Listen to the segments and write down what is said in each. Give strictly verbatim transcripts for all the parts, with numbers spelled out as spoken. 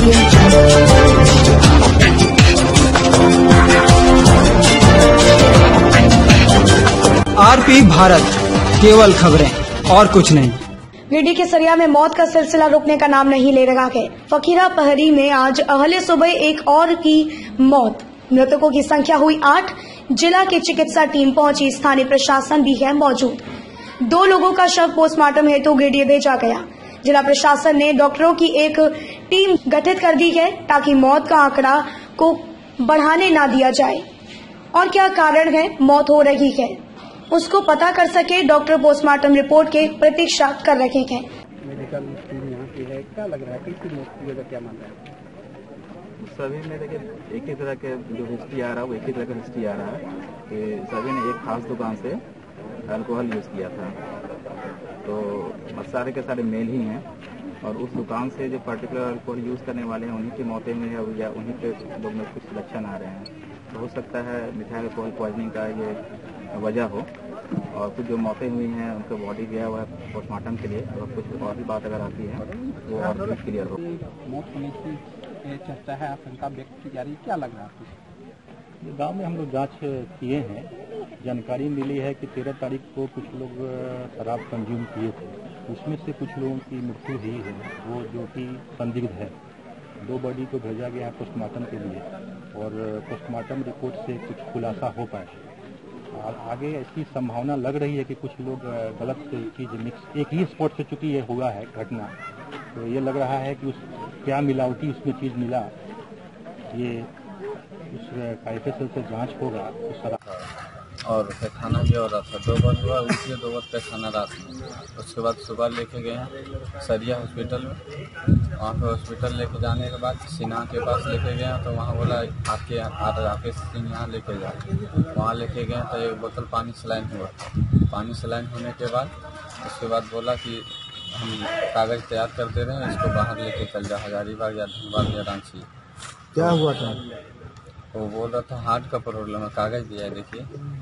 RP Bharat, केवल खबरें और कुछ नहीं। गिरडी के सरिया में मौत का सिलसिला रुकने का नाम नहीं ले रहा है। फकीरा पहरी में आज अहले सुबह एक और की मौत, मृतकों की संख्या हुई आठ। जिला की चिकित्सा टीम पहुंची, स्थानीय प्रशासन भी है मौजूद। दो लोगों का शव पोस्टमार्टम हेतु गिरडी भेजा गया। जिला प्रशासन ने डॉक्टरों की एक टीम गठित कर दी है ताकि मौत का आंकड़ा को बढ़ाने ना दिया जाए और क्या कारण है मौत हो रही है उसको पता कर सके। डॉक्टर पोस्टमार्टम रिपोर्ट के प्रतीक्षा कर रहे हैं। मेडिकल टीम यहाँ की है, क्या लग रहा है किसकी मौत की वजह क्या मान रहा है? सभी में देखिए एक ही तरह के जो हिस्ट्री आ रहा है वो एक ही तरह का हिस्ट्री आ रहा है कि सभी ने एक खास दुकान से अल्कोहल यूज़ किया था, तो सारे के सारे मेल ही हैं और उस दुकान से जो पर्टिकुलर अल्कोहल यूज़ करने वाले हैं उन्हीं की मौतें में है या उन्हीं के लोग में कुछ लक्षण आ रहे हैं। तो हो सकता है मिथाइल अल्कोहल पॉइजनिंग का ये वजह हो और कुछ जो मौतें हुई हैं उनका बॉडी गया हुआ है पोस्टमार्टम के लिए और कुछ और भी बात अगर आती है वो और क्लियर हो। मौत होने की चर्चा है, आशंका व्यक्त की जा रही है, क्या लग रहा है आपको? गांव में हम लोग जांच किए हैं, जानकारी मिली है कि तेरह तारीख को कुछ लोग शराब कंज्यूम किए थे, उसमें से कुछ लोगों की मृत्यु हुई है, वो जो कि संदिग्ध है। दो बॉडी को भेजा गया है पोस्टमार्टम के लिए और पोस्टमार्टम रिपोर्ट से कुछ खुलासा हो पाए। आगे ऐसी संभावना लग रही है कि कुछ लोग गलत चीज मिक्स एक ही स्पॉट से, चूंकि ये हुआ है घटना, तो ये लग रहा है कि उस क्या मिलावटी उसमें चीज मिला, ये उस कायफे से जांच होगा उस तरह। और पैखाना भी हो रहा था, दो बार हुआ, उसमें दो बार पैखाना रात में। उसके बाद सुबह लेके गए हैं सरिया हॉस्पिटल में, वहाँ पे हॉस्पिटल लेके जाने के बाद सिन्हा के पास लेके गए तो वहाँ बोला आपके राकेश सिंह यहाँ लेके जाए। वहाँ लेके गए तो एक बोतल पानी सलाइन हुआ। पानी सलाइन होने के बाद उसके बाद बोला कि हम कागज़ तैयार कर दे रहे हैं, इसको बाहर लेके चल जाओ हजारीबाग या धनबाद या रांची। क्या हुआ था? वो बोल रहा था हार्ट का प्रॉब्लम है, कागज़ दिया है देखिए।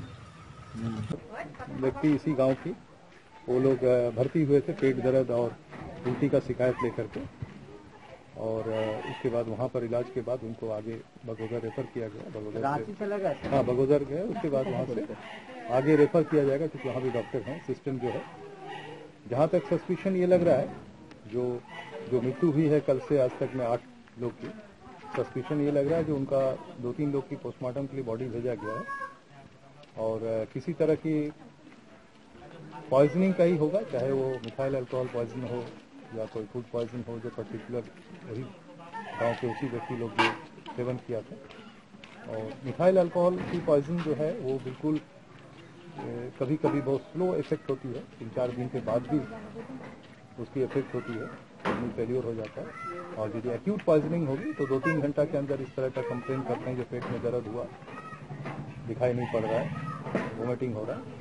व्यक्ति इसी गांव की, वो लोग भर्ती हुए थे पेट दर्द और उल्टी का शिकायत लेकर के, और उसके बाद वहां पर इलाज के बाद उनको आगे बगोदर रेफर किया गया। बगोदर से हाँ बगोदर गए, उसके बाद वहां से आगे रेफर किया जाएगा क्योंकि वहाँ भी डॉक्टर हैं। सिस्टम जो है, जहाँ तक सस्पिशन ये लग रहा है, जो जो मृत्यु हुई है कल से आज तक में आठ लोग की, सस्पिशन ये लग रहा है जो उनका दो तीन लोग की पोस्टमार्टम के लिए बॉडी भेजा गया है और किसी तरह की पॉइजनिंग का ही होगा, चाहे वो मिथाइल अल्कोहल पॉइजन हो या कोई फूड पॉइजन हो, जो पर्टिकुलर वही गांव के उसी व्यक्ति लोग जो सेवन किया था। और मिथाइल अल्कोहल की पॉइजन जो है वो बिल्कुल कभी कभी बहुत स्लो इफेक्ट होती है, तीन चार दिन के बाद भी उसकी इफेक्ट होती है, किडनी फेल्योर हो जाता है। और यदि एक्यूट पॉइजनिंग होगी तो दो तीन घंटा के अंदर इस तरह का कंप्लेन करते हैं जो पेट में दर्द हुआ, दिखाई नहीं पड़ रहा है, वोमिटिंग हो रहा है,